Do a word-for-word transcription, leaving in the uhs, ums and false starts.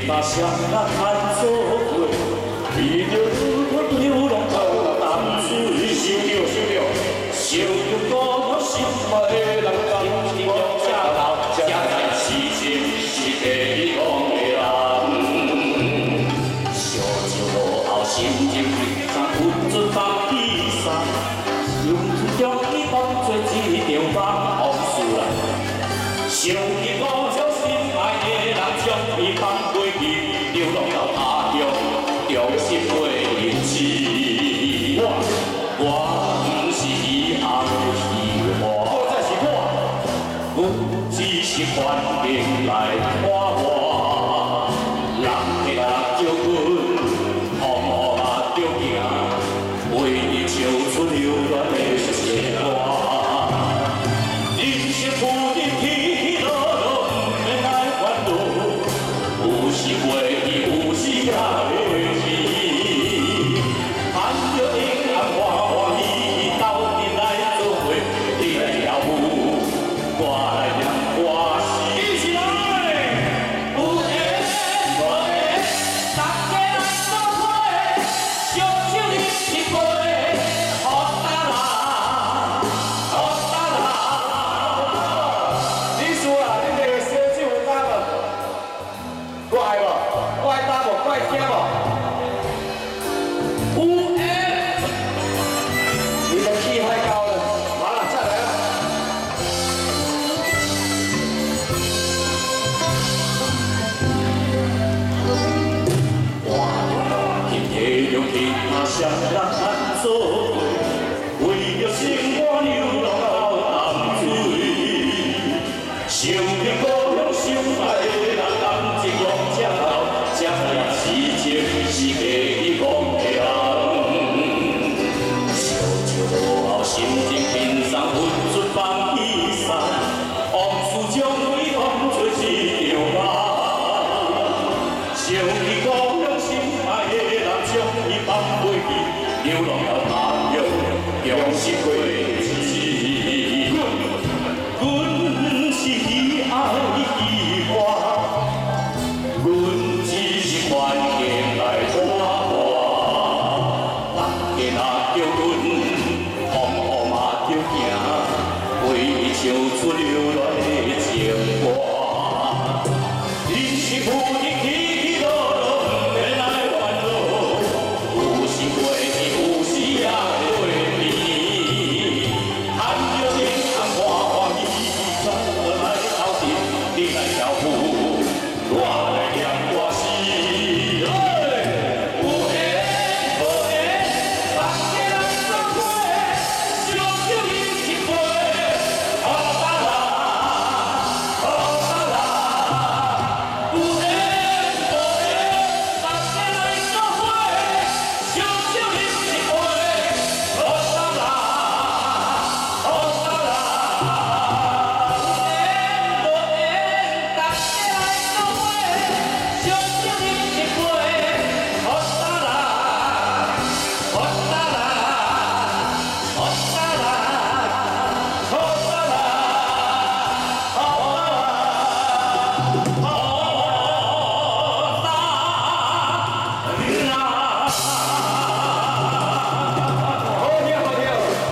他乡咱谈做伙，为着阮流浪到淡水，想着想着，想着故乡心爱的人，今我这老这在是情是地方的人，烧酒落后心情常温存放悲伤，乡村中伊放做一条放往事来，想起故乡心爱的人，将伊放过去，流浪到他乡，重新过日子。我我不是遗憾的希望，我才是我，我只是环境来看我，人客人叫阮，风雨嘛着行，为伊唱出流浪的诗歌。人生不忍起起落落，不免来烦恼，有时过去，有时也会去。盼着永安欢欢喜喜，斗阵来做伙，你来跳舞，我来念歌词。一起来，有缘无缘，大家来做伙，烧酒饮一杯，好大啦，好大啦。你输啦，你这个烧酒有打无？我爱无？我爱打无？我爱听无？有缘，你的气太高了，完了，再来了。我天天用天他乡人谈做伙，为着生活流浪到淡水，想起故